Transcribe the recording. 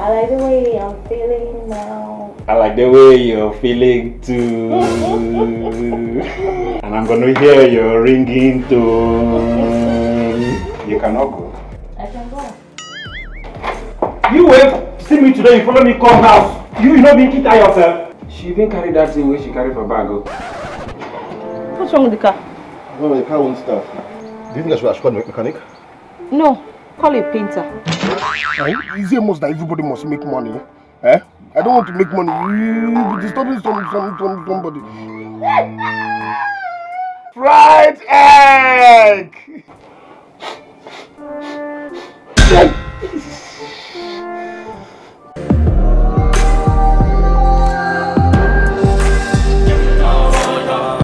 I like the way I'm feeling now. I like the way you're feeling too. And I'm gonna hear your ringing tone. You cannot go. I can go. You wait, see me today, you follow me come house. You know being kicked out yourself. She even carried that thing where she carried for bag. What's wrong with the car? No, the car won't start. Do you think I should call a mechanic? No, call a painter. Is it most that everybody must make money? Eh? I don't want to make money. You'll be disturbing somebody. Fried egg!